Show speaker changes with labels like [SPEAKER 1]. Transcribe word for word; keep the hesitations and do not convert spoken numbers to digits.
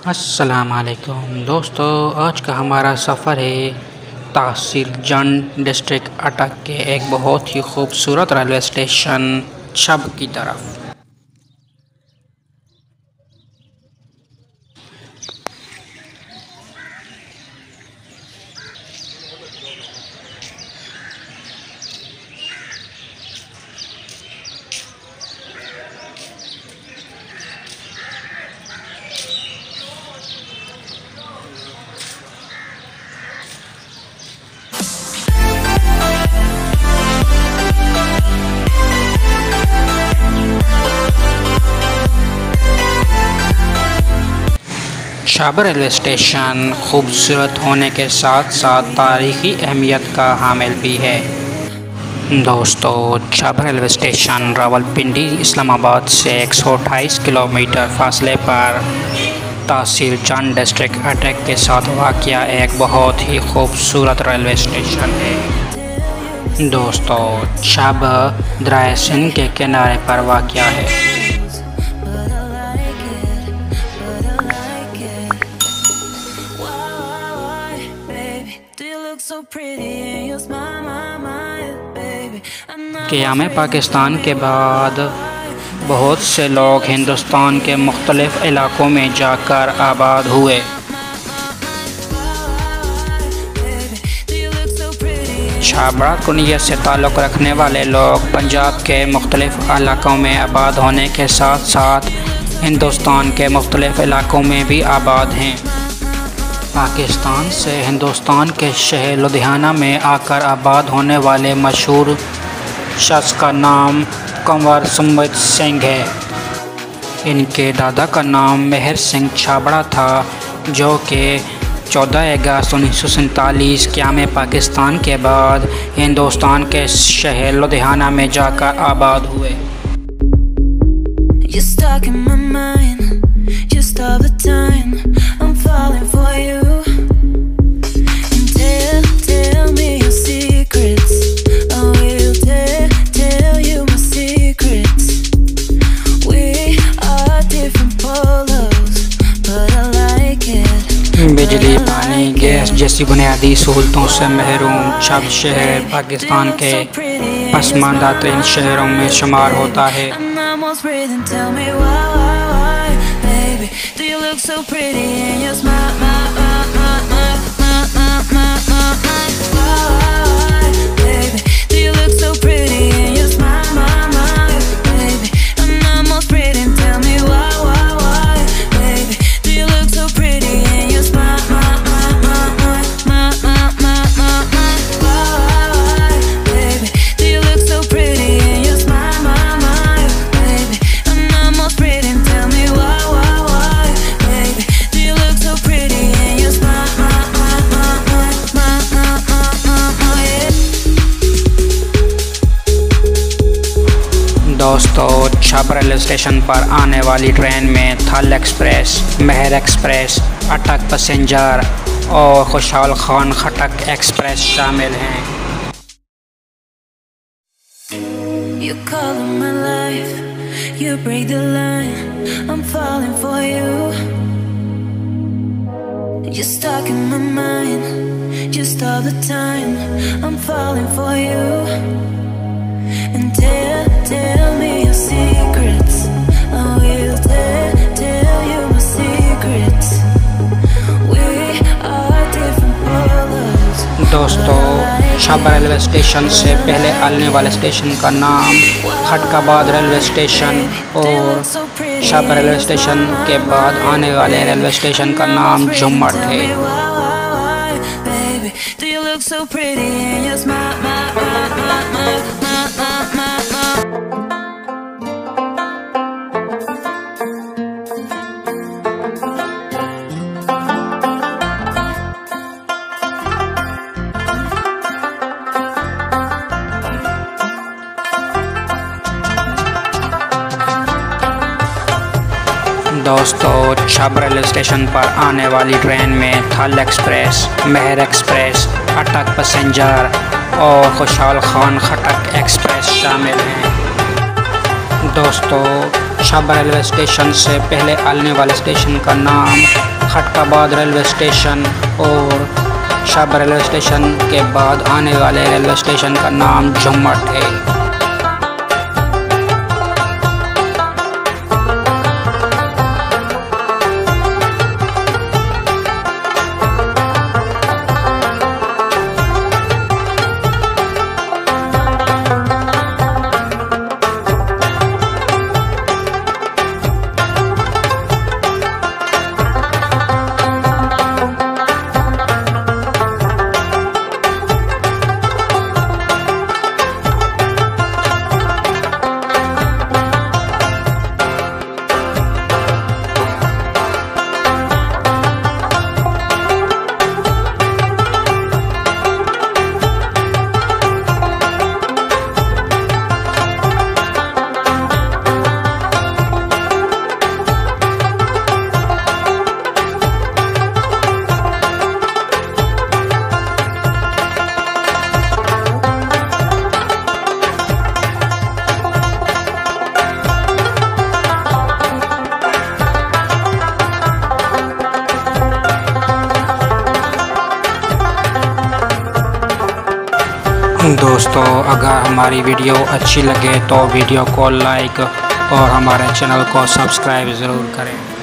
[SPEAKER 1] अस्सलाम वालेकुम दोस्तों, आज का हमारा सफ़र है तहसील जंड डिस्ट्रिक्ट अटक के एक बहुत ही खूबसूरत रेलवे स्टेशन छब की तरफ। छब रेलवे स्टेशन खूबसूरत होने के साथ साथ तारीख़ी अहमियत का हामिल भी है। दोस्तों, छब रेलवे स्टेशन रावलपिंडी इस्लामाबाद से एक सौ अट्ठाईस किलोमीटर फासले पर तहसील जंड डिस्ट्रिक्ट अटक के साथ वाक़या एक बहुत ही खूबसूरत रेलवे स्टेशन है। दोस्तों, छब दरिया सिंध के किनारे पर वाक़या है। क़याम पाकिस्तान के बाद बहुत से लोग हिंदुस्तान के मुख्तलिफ़ इलाक़ों में जाकर आबाद हुए। छाबड़ा कुनियत से ताल्लुक़ रखने वाले लोग पंजाब के मुख्तलिफ़ इलाक़ों में आबाद होने के साथ साथ हिंदुस्तान के मुख्तलिफ़ इलाक़ों में भी आबाद हैं। पाकिस्तान से हिंदुस्तान के शहर लुधियाना में आकर आबाद होने वाले मशहूर शख्स का नाम कंवर सुमित सिंह है। इनके दादा का नाम मेहर सिंह छाबड़ा था, जो कि चौदह अगस्त उन्नीस सौ सैंतालीस क़याम पाकिस्तान के बाद हिंदुस्तान के शहर लुधियाना में जाकर आबाद हुए। बिजली, पानी, गैस जैसी बुनियादी सहूलतों से महरूम छब शहर पाकिस्तान के पसमानदा तरीन शहरों में शुमार होता है। दोस्तों, छब रेलवे स्टेशन पर आने वाली ट्रेन में Thal express, Mehr express, Attock passenger और खुशहाल खान खटक एक्सप्रेस शामिल हैं।
[SPEAKER 2] And tell, tell me your secrets. I will tell, tell you my secrets. We are different colors.
[SPEAKER 1] दोस्तों, छब रेलवे स्टेशन से पहले आने वाले स्टेशन का नाम खटकाबाद रेलवे स्टेशन और छब रेलवे स्टेशन के बाद आने वाले रेलवे स्टेशन का नाम झुम्मट है। So pretty and your smile, my, my, my, my, my, my, my, दोस्तों, छब रेलवे स्टेशन पर आने वाली ट्रेन में Thal express, Mehr express, Attock passenger और खुशहाल खान खटक एक्सप्रेस शामिल हैं। दोस्तों, छाब रेलवे स्टेशन से पहले आने वाले स्टेशन का नाम खटकाबाद रेलवे स्टेशन और छाब रेलवे स्टेशन के बाद आने वाले रेलवे स्टेशन का नाम झुम्मट है। दोस्तों, अगर हमारी वीडियो अच्छी लगे तो वीडियो को लाइक और हमारे चैनल को सब्सक्राइब ज़रूर करें।